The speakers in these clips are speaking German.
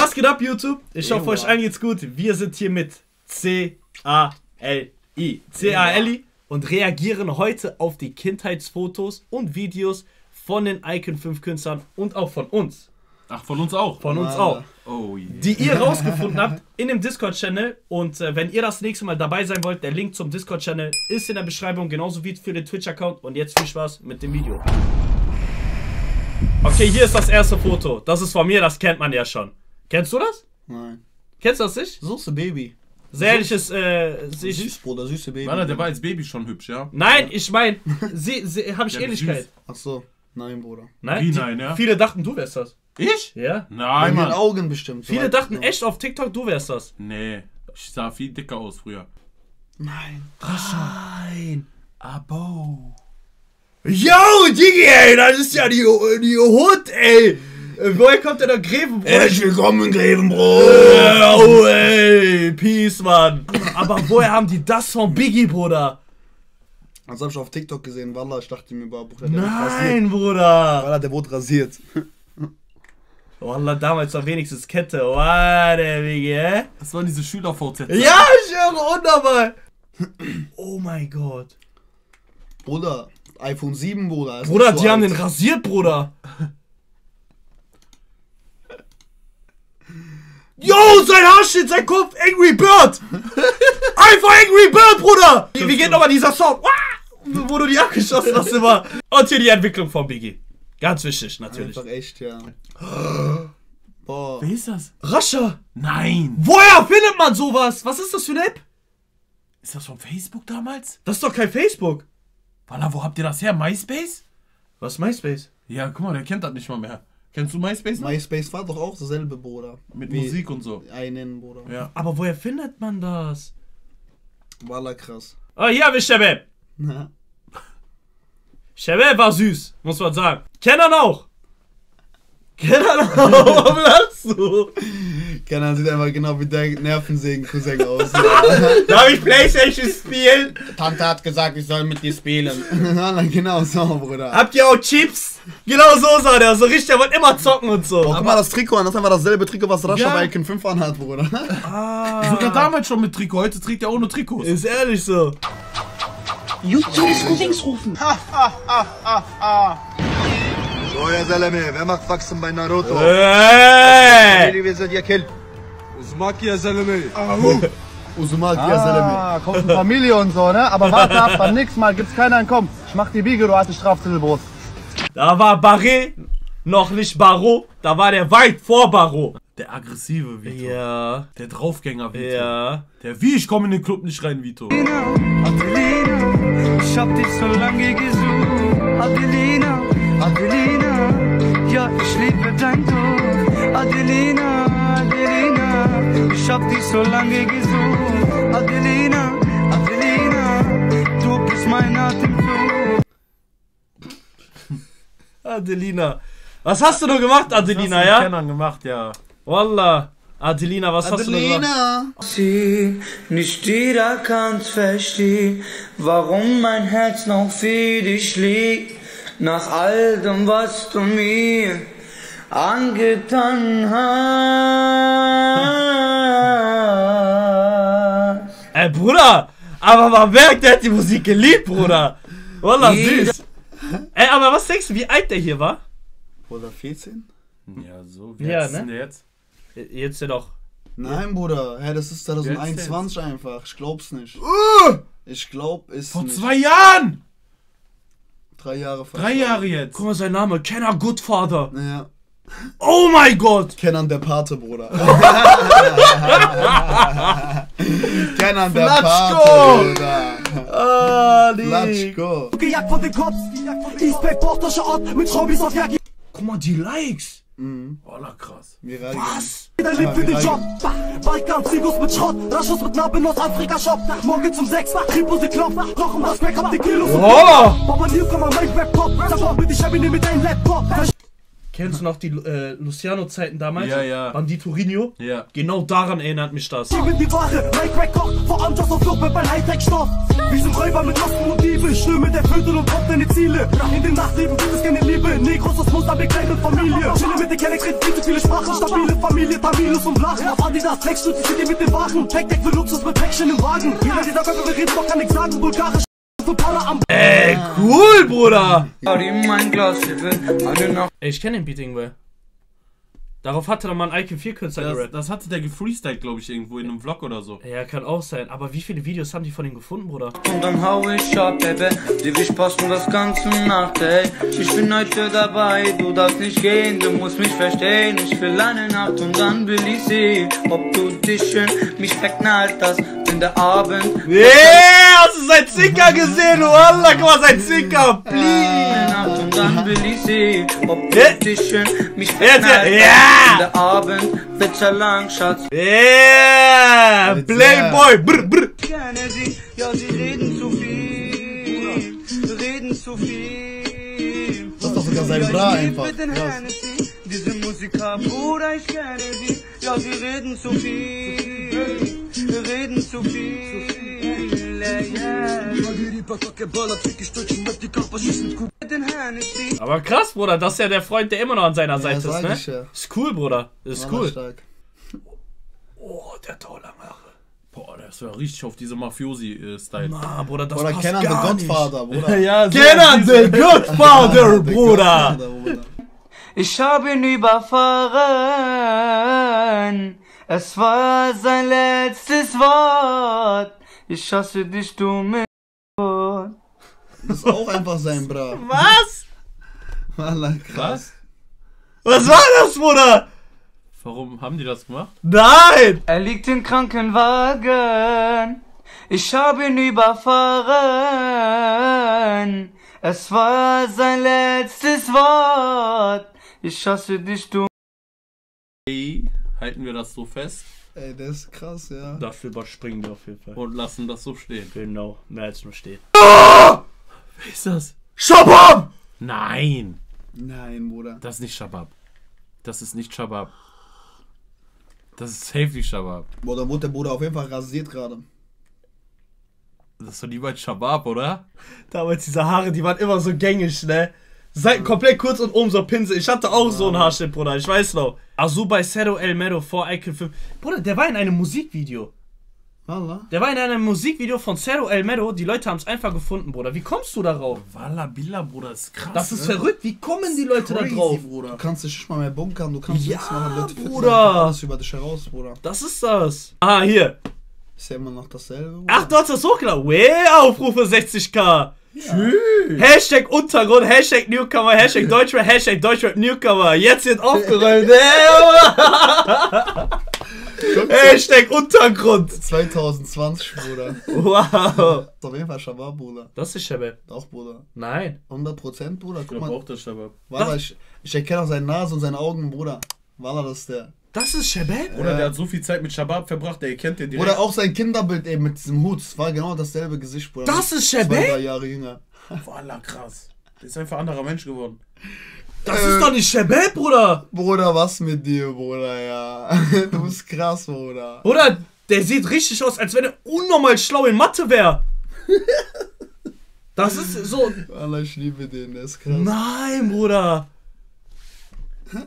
Was geht ab, YouTube? Ich hoffe, euch allen geht's gut. Wir sind hier mit C-A-L-I. C-A-L-I und reagieren heute auf die Kindheitsfotos und Videos von den Icon 5 Künstlern und auch von uns. Ach, von uns auch? Von uns auch. Oh yeah. Die ihr rausgefunden habt in dem Discord-Channel. Und wenn ihr das nächste Mal dabei sein wollt, der Link zum Discord-Channel ist in der Beschreibung, genauso wie für den Twitch-Account. Und jetzt viel Spaß mit dem Video. Okay, hier ist das erste Foto. Das ist von mir, das kennt man ja schon. Kennst du das? Nein. Kennst du das nicht? Süße Baby. Sehr ehrliches, Süß, Bruder, süße Baby. Warte, der war als Baby schon hübsch, ja? Nein, ich meine, habe ich Ja, Ähnlichkeit. süß. Ach so, nein, Bruder. Nein? Wie nein, ja? Viele dachten, du wärst das. Ich? Ja? Nein, Mit den Mann. Augen bestimmt. Viele soweit dachten ich noch. echt auf TikTok, du wärst das. Nee, ich sah viel dicker aus früher. Nein. Nein. Abo. Yo, Digi, ey, das ist ja die Hut, ey. Woher kommt der Grevenbruder? Herzlich willkommen, Grevenbro. Oh, ey, Peace, Mann. Aber woher haben die das von Biggie, Bruder? Das hab ich auf TikTok gesehen, Wallah, ich dachte mir, Bruder, der wurde rasiert. Nein, Bruder. Wallah, der wurde rasiert. Wallah, damals war wenigstens Kette. Wow, der Biggie, hä? Das waren diese Schüler-VZ. Ja, ich höre wunderbar. Oh mein Gott. Bruder, iPhone 7, Bruder. ist Bruder, nicht so die haben alt. den rasiert, Bruder. Yo, sein Haarschnitt, sein Kopf, Angry Bird. Einfach Angry Bird, Bruder. Wie geht nochmal dieser Song? Wo du die abgeschossen hast immer. Und hier die Entwicklung von Biggie. Ganz wichtig, natürlich. Einfach echt, ja. Boah. Wer ist das? Rascha. Nein. Woher findet man sowas? Was ist das für eine App? Ist das von Facebook damals? Das ist doch kein Facebook. Walla, wo habt ihr das her? MySpace? Was ist MySpace? Ja, guck mal, der kennt das nicht mal mehr. Kennst du MySpace noch? MySpace war doch auch dasselbe, Bruder. Mit Wie Musik und so. einen, Bruder. Ja. Aber woher findet man das? Wallah, krass. Oh, hier habe ich Shabab. Na. Shabab war süß, muss man sagen. Kenan auch. Kenan auch. Warum lachst du? Kenan sieht einfach genau wie der Nervensägen-Cousin aus. Darf ich Playstation spielen? Tante hat gesagt, ich soll mit dir spielen. Wallah, genau so, Bruder. Habt ihr auch Chips? Genau so sah der. So richtig, der wollte immer zocken und so. Oh, guck mal das Trikot an, das ist einfach dasselbe Trikot, was Rascha Ja. bei Icon 5 anhat, Bruder. Sogar damals schon mit Trikot, heute trägt er ohne Trikots. Ist ehrlich so. YouTube links rufen. So, ya Zalame, wer macht Faxen bei Naruto? Hey! Wir sind ja Kill. Uzumaki ya Zalame. Uzumaki ya Zalame. Ah, kommt eine Familie und so, ne? Aber warte ab, beim nächsten Mal gibt's keinen Komm. Ich mach die Biege, du alte Strafzettelbrust. Da war Barré noch nicht Barreau. Da war der weit vor Barreau. Der aggressive Vito. Ja. Der Draufgänger Vito. Ja. Der wie ich komme in den Club nicht rein, Vito. Adelina, ich hab dich so lange gesucht. Adelina, Adelina, ja, ich liebe dein Tod. Adelina, Adelina, ich hab dich so lange gesucht. Adelina, Adelina, du bist mein Atemzug. Adelina. Was hast du nur gemacht, Adelina, ja? Kenan gemacht, ja. Wallah. Adelina, was hast du nur gemacht? Adelina. Sie, nicht jeder kann's verstehen, warum mein Herz noch für dich liegt. Nach all dem, was du mir angetan hast. Bruder, aber man merkt, der hat die Musik geliebt, Bruder. Wallah, süß. Aber was denkst du, wie alt der hier war? Bruder, 14? Ja, so. Wie Ja, alt ist ne? denn der jetzt? Jetzt ja doch. Nein, Bruder. Hä, das ist 2021 einfach. Ich glaub's nicht. Ich glaub es Vor nicht. 2 Jahren! 3 Jahre 3 Jahre jetzt. Guck mal, sein Name, Kenan Goodfather. Ja. Oh mein Gott. Kenan der Pate, Bruder. Kenan der Flatschko. Pate, Bruder. Ah, Flatschko. Gejagt von den Cops. Eastpack, Portosche Ort mit Schraubis auf Jagd. Guck mal, die Likes. Voila, krass. Viral Was? Jeder lebt für den Job. Balkan, Zigos mit Schrott. Raschus mit Narben aus Afrika Shop. Morgen zum 6. Tripose Klopf. Rochen was Crack, hab die Kilos. Oh. Papa Newcomer, mein Rap-Pop. Sag mal, bitte, ich hab ihn mit deinem Laptop. Kennst du noch die Luciano-Zeiten damals? Ja, ja. Bandito Rinho? Ja. Genau daran erinnert mich das. Ich bin die Ware, Mike Rack kocht, vor allem das auf Flucht bei Hightech-Stoff. Wir sind Räuber mit Masken und Diebe, Stimme der Viertel und Kopf deine Ziele. In dem Nachtleben gibt es keine Liebe, Negros aus Muster, mit kleine Familie. Chille mit der Kellex, redet viel zu viele Sprachen, stabile Familie, Tamilus und Blachen. Auf Adidas, Text, du die mit dem Wagen. Tech-Deck für Luxus mit Päckchen im Wagen. Jeder dieser Köpfe, wir reden, doch kann nichts sagen, bulgarisch. Ey, cool, Bruder! Ey, ich kenne den Beat irgendwo. Darauf hatte doch mal ein Ike 4 Künstler gerappt. Das hatte der gefreestylt, glaube ich, irgendwo in einem Vlog oder so. Ja, kann auch sein. Aber wie viele Videos haben die von ihm gefunden, Bruder? Und dann hau ich ab, Baby. Die will passen das ganze Nacht, ey. Ich bin heute dabei, du darfst nicht gehen, du musst mich verstehen. Ich will eine Nacht und dann will ich sehen, ob du dich schön mich verknallt hast in der Abend. Yeah, hast du sein Zicker gesehen, Wallah, guck mal, sein Zicker, Eine Nacht und dann will ich sehen, ob du dich schön mich verknallt hast Ja! in der Abend. Wird ja lang, Schatz. Yeah, Playboy, brr, brr. Gerne sie, ja, sie reden zu viel, reden zu viel. Das ist doch sogar sein Bra einfach. Diese Musiker, Bruder, ich kenne sie, ja, sie reden zu viel, reden zu viel, yeah. Aber krass, Bruder, das ist ja der Freund, der immer noch an seiner Seite ist, sag ne? ich ja. Ist cool, Bruder, ist War cool. stark. Oh, der hat auch lange Haare. Boah, das war richtig auf diese Mafiosi-Style. Ah, Bruder, das Oder passt Kenan the gar nicht. Godfather, Bruder. Ja, Kenan the Godfather, The Bruder. Godfather, Bruder. Ich hab ihn überfahren, es war sein letztes Wort. Ich hasse dich, du Mist. Das ist auch einfach sein Bra. Was? Wallah, krass. Was war das, Bruder? Warum haben die das gemacht? Nein! Er liegt im Krankenwagen, ich hab ihn überfahren. Es war sein letztes Wort. Ich hasse dich, du. Halten wir das so fest Ey, der ist krass, ja. Dafür überspringen wir auf jeden Fall. und lassen das so stehen. Genau, mehr als nur steht. Wer ist das? Shabab! Nein, Nein, Bruder. das ist nicht Shabab. Das ist nicht Shabab. Das ist safe nicht Shabab. Boah, da wurde der Bruder auf jeden Fall rasiert gerade. Das ist doch niemals Shabab, oder? Damals diese Haare, die waren immer so gängig, ne? Seiten komplett kurz und oben so Pinsel. Ich hatte auch so einen Haarschnitt, Bruder, ich weiß noch. Also bei Cero El Mero vor Icon 5. Bruder, der war in einem Musikvideo. Wallah. Der war in einem Musikvideo von Cero El Mero. Die Leute haben es einfach gefunden, Bruder. Wie kommst du darauf? Walla Billa, Bruder, das ist krass. Das ist verrückt. Wie kommen die Leute da drauf? Du kannst dich nicht mal mehr bunkern, du kannst Ja, nichts machen, Leute finden Bruder. einfach alles über dich heraus, Bruder. Das ist das. Ah, hier. Ist ja immer noch dasselbe, Bruder. Ach, du hast das hochgeladen. Aufrufe 60k. Schön. Hashtag Untergrund, Hashtag Newcomer, Hashtag Deutschrap, Hashtag Deutschrap Newcomer. Jetzt wird aufgeräumt. Hashtag Untergrund. 2020, Bruder. Wow. Das ist auf jeden Fall Shabab, Bruder. Das ist Shabab. Doch, Bruder. Nein. 100%, Bruder. Ich Guck glaube mal. auch das Shabab. Wallah, ich erkenne auch seine Nase und seine Augen, Bruder. Wallah, das ist der. Das ist Shabab? Bruder, der hat so viel Zeit mit Shabab verbracht, der kennt den direkt. Oder auch sein Kinderbild eben mit diesem Hut. Es war genau dasselbe Gesicht, Bruder. Das ist 2, 3 Shabab? Jahre jünger. Walla, krass. Der ist einfach ein anderer Mensch geworden. Das ist doch nicht Shabab, Bruder. Bruder, was mit dir, Bruder, ja. Du bist krass, Bruder. Bruder, der sieht richtig aus, als wenn er unnormal schlau in Mathe wäre. Das ist so... Wallah, ich liebe den, der ist krass. Nein, Bruder. Auch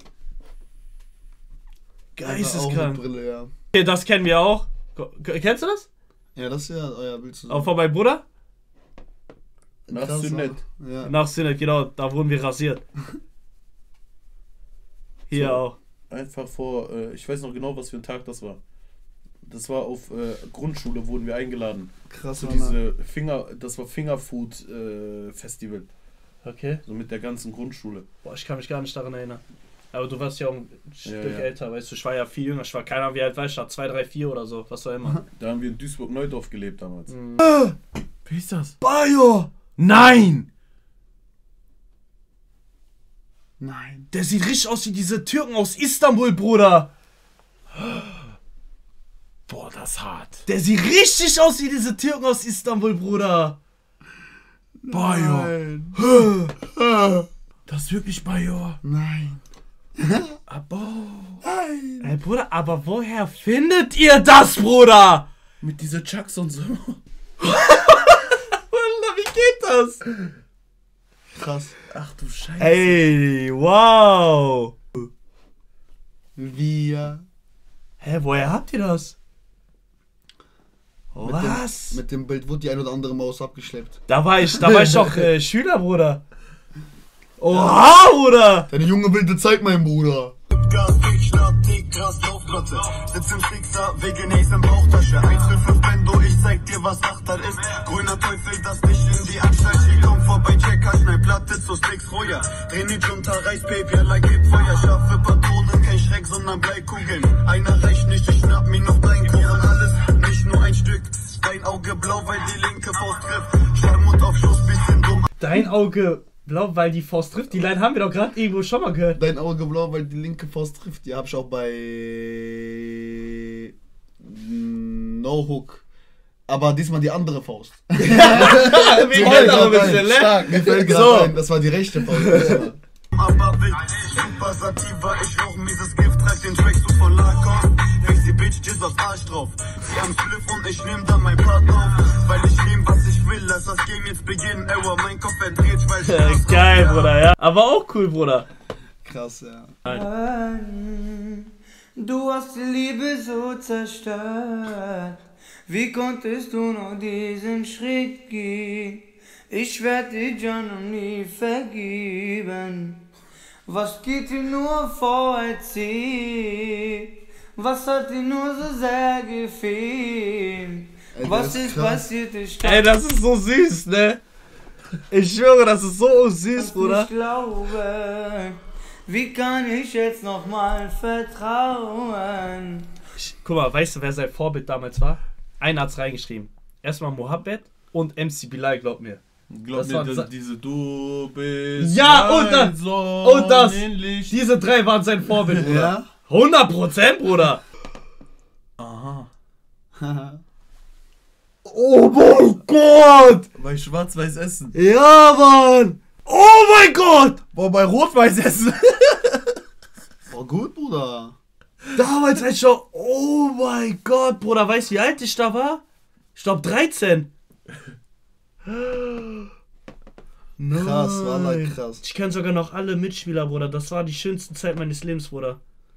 Geisteskrank. mit Brille, ja. Okay, das kennen wir auch. Kennst du das? Ja, das ist ja euer Bild zusammen. Auch von meinem Bruder? Nach Krass, Sünnet. Ja. Nach Sinnet, genau. Da wurden wir rasiert. Hier So. auch. Einfach vor, ich weiß noch genau, was für ein Tag das war. Das war auf Grundschule, wurden wir eingeladen. Krass, Zu Wallah. das war Fingerfood Festival. Okay. So mit der ganzen Grundschule. Boah, ich kann mich gar nicht daran erinnern. Aber du warst ja auch ein Stück ja. älter, weißt du, ich war ja viel jünger. Ich war keiner, wie alt war ich da? 2, 3, 4 oder so, was auch immer. Da haben wir in Duisburg-Neudorf gelebt damals. Wie ist das? Bayo! Nein! Nein. Der sieht richtig aus wie diese Türken aus Istanbul, Bruder. Boah, das ist hart. Der sieht richtig aus wie diese Türken aus Istanbul, Bruder. Bayo. Das ist wirklich Bayo. Nein. Aber. Ey, Bruder, aber woher findet ihr das, Bruder? Mit dieser Chucks und so. Wie geht das? Krass. Ach du Scheiße. Ey, wow. Wir. Hä, woher habt ihr das? Was? Mit dem Bild wurde die ein oder andere Maus abgeschleppt. Da war ich doch Schüler, Bruder. Oha, Bruder. Deine junge wilde Zeit, mein Bruder. Gas, Big Start, dick, krass, Laufplatte. Sitz im Fixer, wegen Ace in Bauchtasche. 155 Bendo, ich zeig dir, was Achter ist. Grüner Teufel, das dich in die Anstalt. Ich komm vorbei, check, hast ne Platte, so Sticks Feuer. Dreh nicht unter Reispapier, like gibt Feuer. Scharfe Patronen, kein Schreck, sondern Bleikugeln. Einer reicht nicht, ich schnapp mir noch dein Kuchen. Alles, nicht nur ein Stück. Dein Auge blau, weil die linke Faust trifft. Schwermut auf Schuss, bisschen dumm. Dein Auge blau, weil die Faust trifft. Die Line haben wir doch gerade irgendwo schon mal gehört. Dein Auge blau, weil die linke Faust trifft. Die hab ich auch bei No Hook. Aber diesmal die andere Faust. Wie Stark, bisschen, mir fällt gerade ein, das war die rechte Faust. diesmal. Aber wild, super sativa, ich rauch mieses Gift, trag den Track so von Lacoste. Fix die Bitch, Jizz aufs Arsch drauf. Sie am Spliff und ich nehm dann mein Part auf. Weil ich nehm, was ich will, lass das Game jetzt beginnen. Ewa, mein Kopf verdreht, weil ich Geil, Bruder, ja. Aber auch cool, Bruder. Krass, ja. Du hast die Liebe so zerstört. Wie konntest du noch diesen Schritt gehen? Ich werde dir ja noch nie vergeben. Was geht dir nur vor, erzähl? Was hat dir nur so sehr gefehlt? Ey, Was ist krass. passiert? Ich Ey, das ist so süß, ne? Ich schwöre, das ist so süß, Bruder. Ich glaube, wie kann ich jetzt nochmal vertrauen? Guck mal, weißt du, wer sein Vorbild damals war? Einer hat's reingeschrieben. Erstmal Mohammed und MC Bilal, glaub mir. Glaub Das mir, war- dass diese Du bist. Ja, und mein das. Und das. Sonnenlicht. Diese drei waren sein Vorbild, Bruder. Ja? 100%, Bruder. Aha. Oh mein Gott. Bei Schwarz-Weiß Essen. Ja, Mann. Oh mein Gott. Boah, bei Rot-Weiß Essen. War gut, Bruder. Damals als ich schon. Oh mein Gott, Bruder. Weißt du, wie alt ich da war? Ich glaube 13. Krass, war like krass. Ich kenne sogar noch alle Mitspieler, Bruder. Das war die schönste Zeit meines Lebens, Bruder.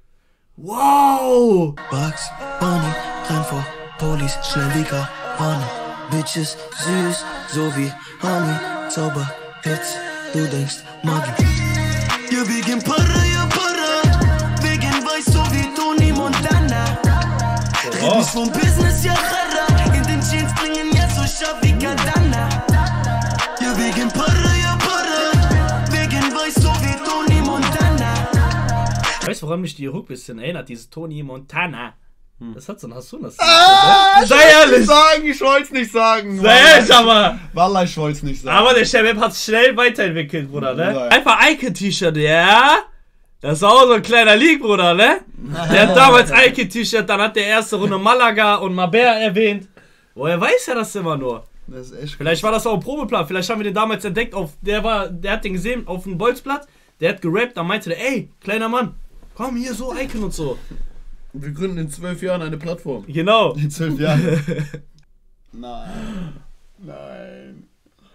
Wow! Bugs, Bunny, renn vor Police, schnell wie Karawane. Bitches, süß, so wie Honey, Zauber, Hits, du denkst Magie. Ja, wegen Para, wegen weiß so wie Tony Montana. Red nicht vom Business, ja, Chara. In den Jeans bringen jetzt so scharf wie Katana. Ja, wegen Para, wegen weiß so wie Tony Montana. Weißt du, woran mich die Hook bisschen erinnert? Dieses Tony Montana. Das hat so ein Hasunas. Sei ehrlich! Ich wollt's nicht sagen! Sei ehrlich, aber. Wallah, ich wollt's nicht sagen. Aber der Shabab hat schnell weiterentwickelt, Bruder, ne? Bruder. Einfach Ike-T-Shirt, ja? Das war auch so ein kleiner League, Bruder, ne? Der hat damals Ike-T-Shirt, dann hat der erste Runde Malaga und Mabea erwähnt. Woher weiß er das immer nur? Das ist echt Vielleicht war das auch ein Probeplan, vielleicht haben wir den damals entdeckt, der hat den gesehen auf dem Bolzplatz, der hat gerappt, dann meinte der, ey, kleiner Mann, komm hier so, Icon und so. Wir gründen in 12 Jahren eine Plattform. Genau. in 12 Jahren. Nein. Nein.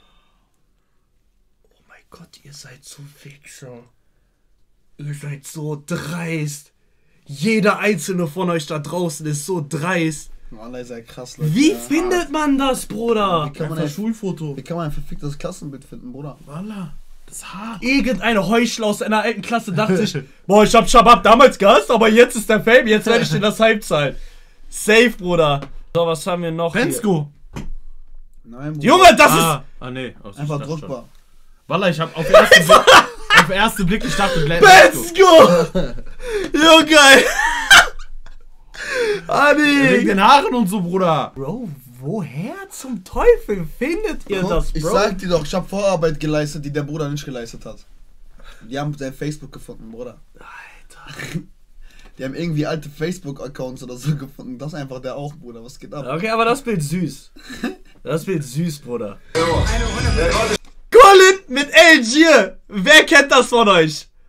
Oh mein Gott, ihr seid so Wichser. Ihr seid so dreist. Jeder einzelne von euch da draußen ist so dreist. Wallah, ist ja krass, Leute. Wie Ja. findet man das, Bruder? Wie kann man Einfach ein Schulfoto. Wie kann man ein verficktes Klassenbild finden, Bruder? Voila. Das ist hart. Irgendeine Heuchler aus einer alten Klasse dachte sich, boah, ich hab Shabab damals gehasst, aber jetzt ist der Fame, jetzt werde ich dir das Hype zahlen. Safe, Bruder. So, was haben wir noch hier? Bensko. Nein, Bruder. Junge, das ist... Ah, nee. Oh, Einfach ich dachte druckbar. schon. Voila, ich hab auf den ersten Blick, auf den ersten Blick, ich dachte, Bensko. Bensko! Junge! Wegen Adi! den Haaren und so, Bruder. Bro, woher zum Teufel findet ihr das, Ich Bro? sag dir doch, ich hab Vorarbeit geleistet, die der Bruder nicht geleistet hat. Die haben sein Facebook gefunden, Bruder. Alter. Die haben irgendwie alte Facebook-Accounts oder so gefunden. Das ist einfach der auch, Bruder. Was geht ab? Okay, aber das Bild süß. Das Bild süß, Bruder. Colin mit LG. Wer kennt das von euch?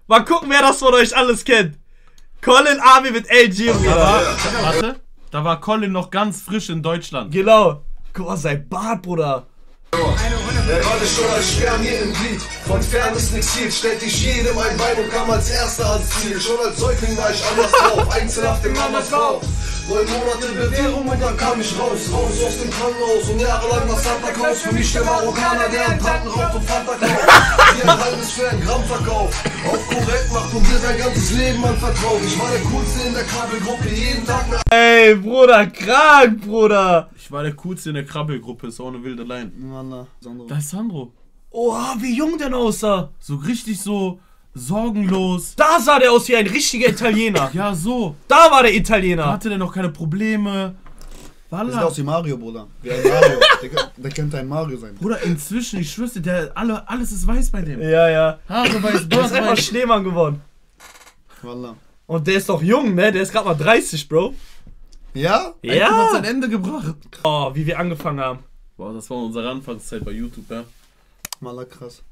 Mal gucken, wer das von euch alles kennt. Colin Army mit LG. Warte, da war Colin noch ganz frisch in Deutschland. Genau. Guck mal, sein Bart, Bruder. Der Rolle schon als Stern hier im Glied. Von fern ist nix Ziel, stellt dich jedem ein Bein und kam als Erster ans Ziel. Schon als Säugling war ich anders drauf, einzelhaft in Mamas Bauch. 9 Monate Bewährung und dann kam ich raus aus dem Krankenhaus und jahrelang war Santa Claus. Für mich der Marokkaner, der am Tanken raucht und Fanta kauft. Wie ein halbes für ein Gramm verkauft. Auf korrekt macht und dir sein ganzes Leben anvertraut. Ich war der Coolste in der Krabbelgruppe, jeden Tag eine... Ey, Bruder, krank, Bruder. Ich war der Coolste in der Krabbelgruppe, ist auch eine wilde Line. Sandro. Da ist Sandro. Oha, wie jung der aussah. So richtig so sorgenlos. Da sah der aus wie ein richtiger Italiener. Ja, so. Da war der Italiener. Hatte der noch keine Probleme. Der sieht aus wie Mario, Bruder. Wie ein Mario. der könnte ein Mario sein. Bruder, inzwischen, ich schwör's dir, alles ist weiß bei dem. Ja, ja. Haare weiß, Der ist einfach Schneemann geworden. Wallah. Und der ist doch jung, ne? Der ist gerade mal 30, Bro. Ja? Ja. Hat sein Ende gebracht. Oh, wie wir angefangen haben. Boah, das war unsere Anfangszeit bei YouTube, ja. Wallah, krass.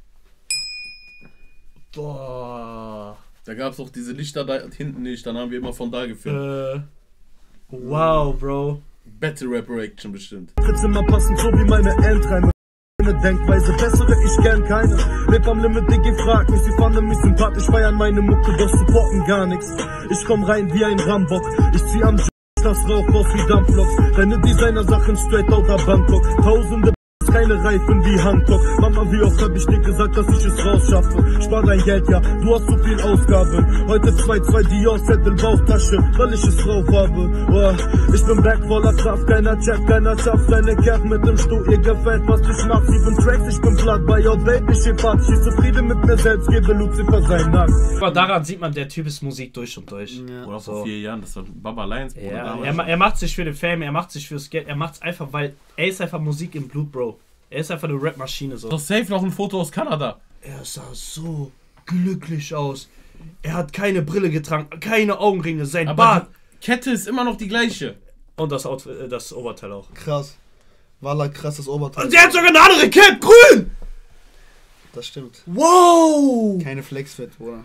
Boah. Da gab's auch diese Lichter da hinten nicht, dann haben wir immer von da gefilmt. Wow, Bro. Battle Rap Reaction bestimmt. Fritz immer passen, so wie meine Eltern. Eine Denkweise, bessere ich gern keine. Leb am Limit, Diggi, frag mich, sie fanden mich sympathisch, feiern meine Mucke, doch supporten gar nichts. Ich komm rein wie ein Rambock, ich zieh am das Rauch raus wie Dampfloks. Deine Designer-Sachen straight out of Bangkok. Tausende keine Reifen wie Hancock. Mama, wie oft hab ich dir gesagt, dass ich es rausschaffe? Spar dein Geld, ja, du hast so viel Ausgaben. Heute 2 Dior-Zettel, Bauchtasche, weil ich es drauf habe. Oh, ich bin back voller Kraft, keiner checkt, keiner schafft seine Kerl mit dem Stuhl. Ihr gefällt, was ich mach, 7 Tracks, ich bin platt. Bei your Baby, ich hab, ich zufrieden mit mir selbst, gebe Lucifer seinen Nack. Aber daran sieht man, der Typ ist Musik durch und durch. Ja. Oder vor 4 Jahren, das war Baba Lions. Ja, er macht sich für den Fame, er macht sich fürs Geld, er macht's einfach, weil er ist einfach Musik im Blut, Bro. Er ist einfach eine Rap-Maschine so. Doch safe noch ein Foto aus Kanada. Er sah so glücklich aus. Er hat keine Brille getragen, keine Augenringe, sein Aber Bart. die Kette ist immer noch die gleiche. Und das Outfit, das Oberteil auch. Krass. Wallah, krasses Oberteil. Und der hat sogar eine andere Cap, grün! Das stimmt. Wow! Keine Flexfit, Bruder.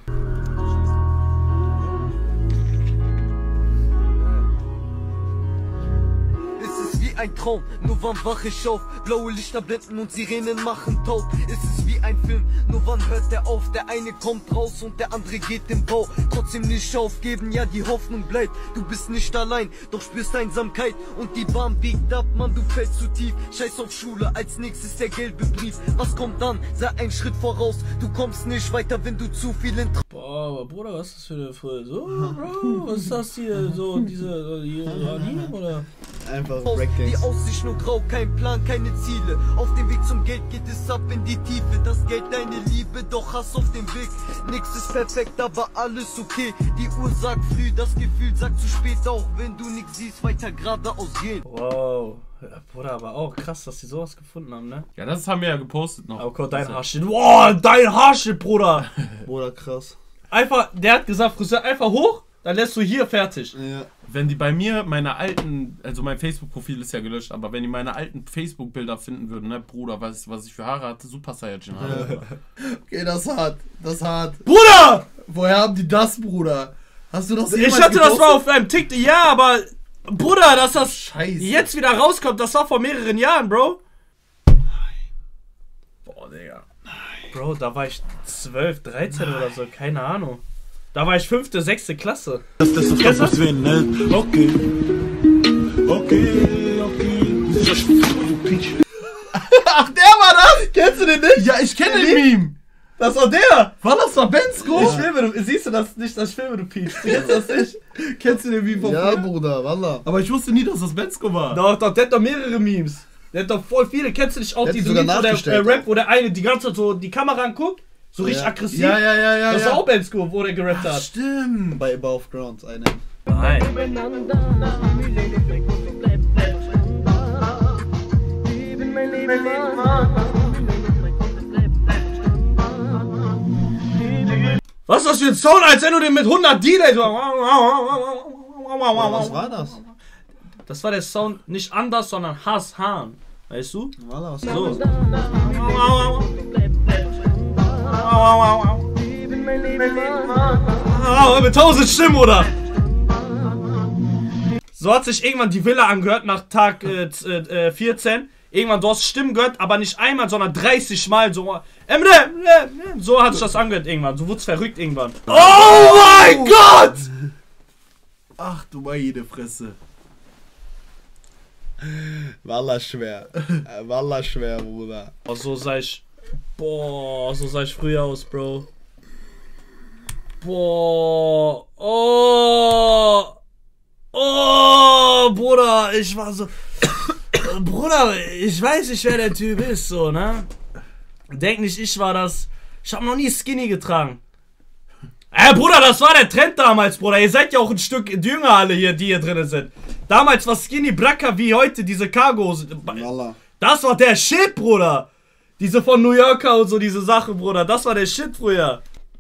Ein Traum, nur wann wach ich auf? Blaue Lichter blenden und Sirenen machen taub. Ist es wie ein Film, nur wann hört der auf? Der eine kommt raus und der andere geht im Bau. Trotzdem nicht aufgeben, ja die Hoffnung bleibt. Du bist nicht allein, doch spürst Einsamkeit. Und die Bahn biegt ab, Mann, du fällst zu tief. Scheiß auf Schule, als nächstes der gelbe Brief. Was kommt dann? Sei einen Schritt voraus. Du kommst nicht weiter, wenn du zu viel in... Boah, aber Bruder, was ist das für eine so, Bro? Was ist das hier? So, diese oder? Einfach Die Breakdance. Aussicht nur grau, kein Plan, keine Ziele. Auf dem Weg zum Geld geht es ab in die Tiefe. Das Geld, deine Liebe, doch Hass auf dem Weg. Nix ist perfekt, aber alles okay. Die Uhr sagt früh, das Gefühl sagt zu spät. Auch wenn du nix siehst, weiter geradeaus gehen. Wow. Ja, Bruder, aber auch krass, dass die sowas gefunden haben, ne? Ja, das haben wir ja gepostet noch. Oh Gott, dein Haarschnitt. Wow, dein Haarschnitt, Bruder. Bruder, krass. Einfach, der hat gesagt, Friseur, einfach hoch, dann lässt du hier fertig. Ja. Wenn die bei mir meine alten, also mein Facebook-Profil ist ja gelöscht, aber wenn die meine alten Facebook-Bilder finden würden, ne, Bruder, was ich für Haare hatte, Super Saiyajin Haare. Okay, das ist hart. Das ist hart. Bruder! Woher haben die das, Bruder? Hast du das Ich hatte das mal auf einem TikTok, ja, aber Bruder, dass das Scheiße. jetzt wieder rauskommt, das war vor mehreren Jahren, Bro. Boah, Digga. Bro, da war ich 12, 13 oder so, keine Ahnung. Da war ich 5., 6. Klasse. Das ist das, was wir nennen. Okay. Ach, der war das? Kennst du den nicht? Ja, ich kenne den Meme. Das war der! War das da Bensko? Ich filme, du siehst du das nicht, das filme, du piepst. Du kennst das nicht? Kennst du den Meme von Ja, früher? Bruder, Wallah. Aber ich wusste nie, dass das Bensko war. Doch, der hat doch mehrere Memes. Der hat doch voll viele. Kennst du nicht auch Der hat diese sogar Memes, wo der nachgestellt. Rap, wo der eine die ganze Zeit so die Kamera anguckt? So richtig aggressiv. Ja. Das war auch Bensko, wo der gerappt hat. Stimmt. Bei Above Ground, eine. Nein. Was ist das für ein Sound, als wenn du den mit 100 Delay so... Was war das? Das war der Sound nicht anders, sondern Hahn. Weißt du? Wallah, was So. Ah, mit 1000 Stimmen, oder? So hat sich irgendwann die Villa angehört nach Tag 14. Irgendwann, du hast Stimmen gehört, aber nicht einmal, sondern 30 Mal so. So hat sich das angehört irgendwann. Du wurdest verrückt irgendwann. Oh mein Gott! Ach du meine Fresse. Wallah schwer. Wallah schwer, Bruder. Oh, so sah ich. Boah, so sah ich früher aus, Bro. Boah. Oh. Oh, Bruder, ich war so. Bruder, ich weiß nicht, wer der Typ ist, so, ne? Denk nicht, ich war das. Ich hab noch nie Skinny getragen. Bruder, das war der Trend damals, Bruder. Ihr seid ja auch ein Stück jünger alle hier, die hier drin sind. Damals war Skinny Bracker wie heute, diese Cargos. Das war der Shit, Bruder. Diese von New Yorker und so, diese Sache, Bruder. Das war der Shit früher.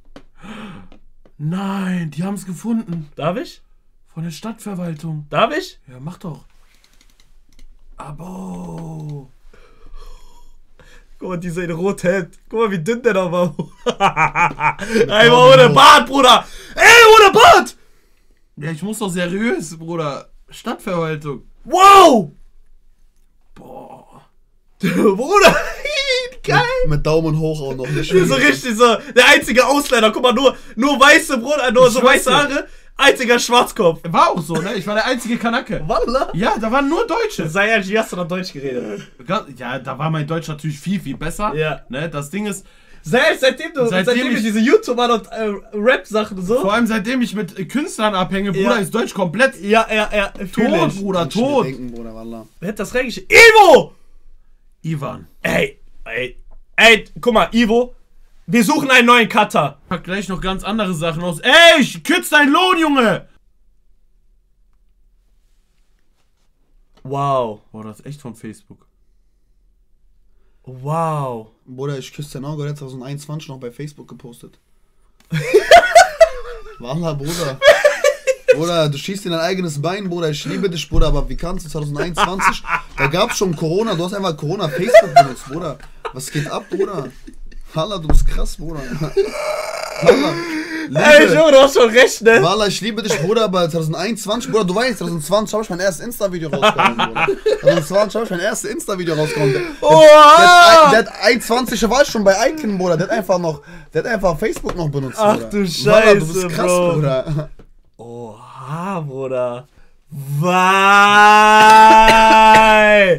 Nein, die haben es gefunden. Darf ich? Von der Stadtverwaltung. Darf ich? Ja, mach doch. Abo. Guck mal, dieser Rothemd. Guck mal, wie dünn der da war. Einmal ohne Bart, Bruder. Ey, ohne Bart. Ja, ich muss doch seriös, Bruder. Stadtverwaltung. Wow. Boah. Bruder. Geil. Mit Daumen hoch auch noch. So richtig so. Der einzige Ausländer. Guck mal, nur weiße, Bruder. Nur so weiße Haare. Einziger Schwarzkopf. War auch so, ne? Ich war der einzige Kanake. Wallah? Ja, da waren nur Deutsche. Sei ehrlich, wie hast du da Deutsch geredet? Ja, da war mein Deutsch natürlich viel, viel besser. Ja. Ne? Das Ding ist... Seitdem ich diese YouTuber und Rap-Sachen so. Vor allem seitdem ich mit Künstlern abhänge, Bruder, ist Deutsch komplett... Ja. Tot, Bruder, tot. Bruder, Wallah. Wer hat das reingeschickt? Ivo! Ivan. Ey, guck mal, Ivo. Wir suchen einen neuen Cutter. Pack gleich noch ganz andere Sachen aus. Ey, ich kürze deinen Lohn, Junge! Wow. Boah, das ist echt von Facebook. Wow. Bruder, ich küsse dein Auge, der hat 2021 noch bei Facebook gepostet. Wallah, Bruder. Bruder, du schießt in dein eigenes Bein, Bruder. Ich liebe dich, Bruder, aber wie kannst du 2021? Da gab's schon Corona, du hast einfach Corona Facebook benutzt, Bruder. Was geht ab, Bruder? Wallah, du bist krass, Bruder. Wallah. Ey, Junge, du hast schon recht, ne? Wallah, ich liebe dich, Bruder, aber 2021, Bruder, du weißt, 2020 habe ich mein erstes Insta-Video rausgehauen, Bruder. 2020 habe ich mein erstes Insta-Video rausgehauen. Der hat 21, war ich schon bei Icon, Bruder. Der hat einfach Facebook noch benutzt, Bruder. Ach du Scheiße, Wallah, du bist krass, Bro. Bruder. Oha, Bruder. Weil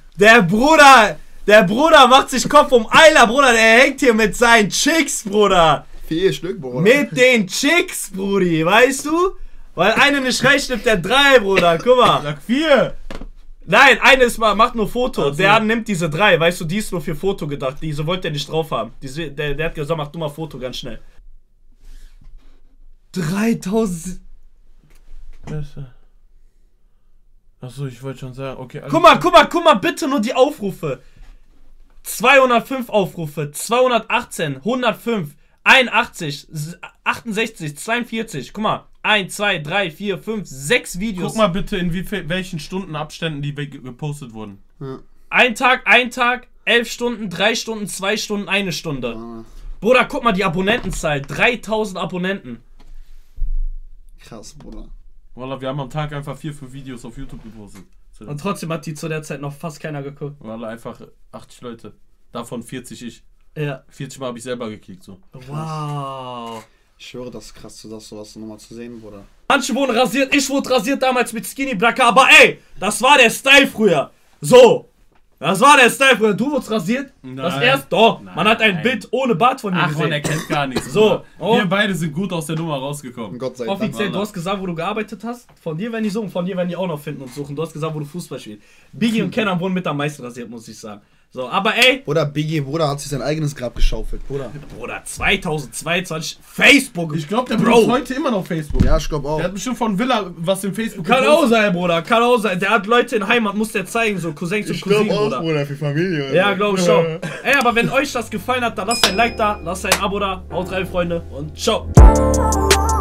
der Bruder macht sich Kopf um Eiler, Bruder. Der hängt hier mit seinen Chicks, Bruder. 4 Stück, Bruder. Mit den Chicks, Brudi, weißt du? Weil eine nicht reicht, nimmt der 3, Bruder. Guck mal. Sag 4. Nein, eine ist mal, macht nur Foto. Also. Der nimmt diese 3, weißt du, die ist nur für Foto gedacht. Diese wollte er nicht drauf haben. Der hat gesagt, mach du mal Foto ganz schnell. 3000. Achso, ich wollte schon sagen, okay. Guck mal, bitte nur die Aufrufe. 205 Aufrufe, 218, 105, 81, 68, 42. Guck mal, 1, 2, 3, 4, 5, 6 Videos. Guck mal bitte, in welchen Stundenabständen die gepostet wurden. Ja. Ein Tag, 11 Stunden, 3 Stunden, 2 Stunden, 1 Stunde. Ja. Bruder, guck mal die Abonnentenzahl. 3000 Abonnenten. Krass, Bruder. Wallah, wir haben am Tag einfach 4, 5 Videos auf YouTube gepostet. Und trotzdem hat die zu der Zeit noch fast keiner geguckt. Wallah, einfach 80 Leute. Davon 40 ich. Ja. 40 Mal habe ich selber geklickt, so. Wow. Ich schwöre, das ist krass, das sowas nochmal zu sehen, Bruder. Manche wurden rasiert, ich wurde rasiert damals mit Skinny Bracker, aber ey, das war der Style früher. So. Das war der Style früher. Du wurdest rasiert? Nein. Das erst? Doch. Nein. Man hat ein Bild ohne Bart von mir gesehen. Ach, man erkennt gar nichts. So. Oh. Wir beide sind gut aus der Nummer rausgekommen. Gott sei Dank. Offiziell, du hast gesagt, wo du gearbeitet hast. Von dir werden die suchen, von dir werden die auch noch finden und suchen. Du hast gesagt, wo du Fußball spielst. Biggie und Kenan wurden mit am meisten rasiert, muss ich sagen. So, aber ey. Bruder, Biggie, Bruder, hat sich sein eigenes Grab geschaufelt, Bruder. Bruder, 2022, Facebook. Ich glaube, der benutzt heute immer noch Facebook. Ja, ich glaube auch. Der hat bestimmt von Villa was im Facebook Kann auch sein, Bruder, kann auch sein. Der hat Leute in Heimat, muss der zeigen, so Cousins und Cousinen, Bruder. Bruder, für Familie. Ja, glaube ich schon. Ey, aber wenn euch das gefallen hat, dann lasst ein Like da, lasst ein Abo da. Haut rein, Freunde, und ciao.